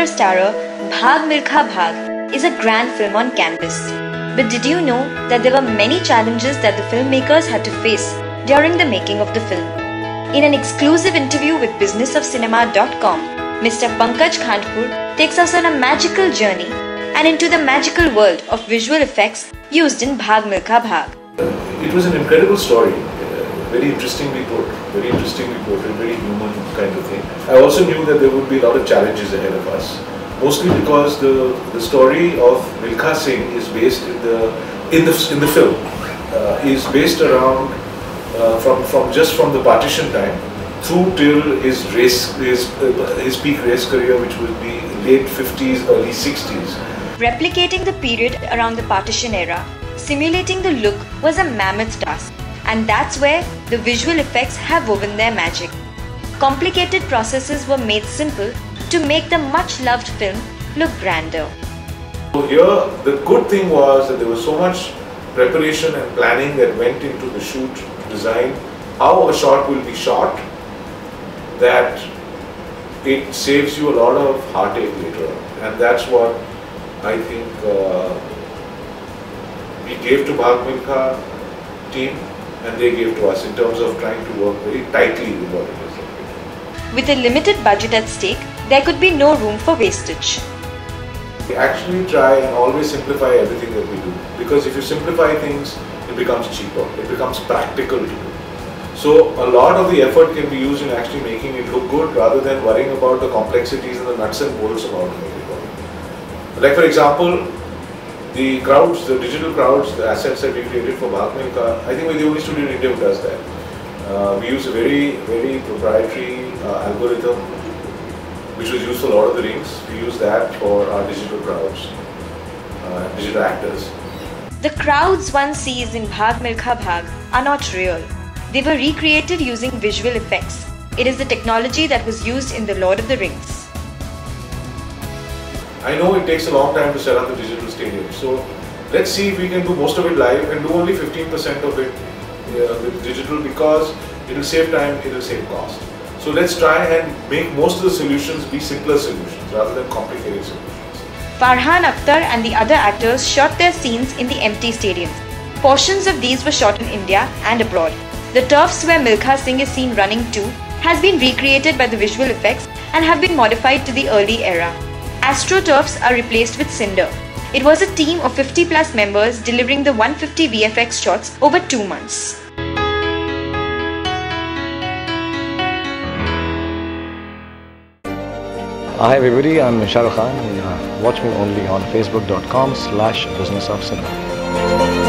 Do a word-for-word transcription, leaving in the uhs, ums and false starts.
starrer Bhaag Milkha Bhaag is a grand film on canvas. But did you know that there were many challenges that the filmmakers had to face during the making of the film? In an exclusive interview with business of cinema dot com, Mister Pankaj Khandpur takes us on a magical journey and into the magical world of visual effects used in Bhaag Milkha Bhaag. It was an incredible story, very interestingly put, very interestingly put, and very human kind of thing. I also knew that there would be a lot of challenges ahead of us, mostly because the the story of Milkha Singh is based in the in the in the film uh, is based around uh, from from just from the partition time through till his race his uh, his peak race career, which would be late fifties, early sixties. Replicating the period around the partition era, simulating the look was a mammoth task, and that's where the visual effects have woven their magic. Complicated processes were made simple to make the much-loved film look grander. So here, the good thing was that there was so much preparation and planning that went into the shoot design, how a shot will be shot, that it saves you a lot of heartache later on. And that's what I think uh, we gave to Bhaag Milkha team and they gave to us in terms of trying to work very tightly with what it is. With a limited budget at stake, there could be no room for wastage. We actually try and always simplify everything that we do, because if you simplify things, it becomes cheaper, it becomes practical to do. So a lot of the effort can be used in actually making it look good rather than worrying about the complexities and the nuts and bolts about it. Like for example, the crowds, the digital crowds, the assets that we created for Bhaag Milkha, I think we're the only studio in India who does that. Uh, we use a very, very proprietary uh, algorithm which was used for Lord of the Rings. We use that for our digital crowds, uh, digital actors. The crowds one sees in Bhaag Milkha Bhaag are not real. They were recreated using visual effects. It is the technology that was used in the Lord of the Rings. I know it takes a long time to set up the digital stadium, so let's see if we can do most of it live and do only fifteen percent of it uh, with digital, because it will save time, it will save cost. So let's try and make most of the solutions be simpler solutions rather than complicated solutions. Farhan Akhtar and the other actors shot their scenes in the empty stadiums. Portions of these were shot in India and abroad. The turfs where Milkha Singh is seen running to has been recreated by the visual effects and have been modified to the early era. AstroTurfs are replaced with Cinder. It was a team of fifty plus members delivering the one hundred fifty V F X shots over two months. Hi everybody, I'm Shah Rukh Khan. Uh, watch me only on facebook dot com slash business of cinema.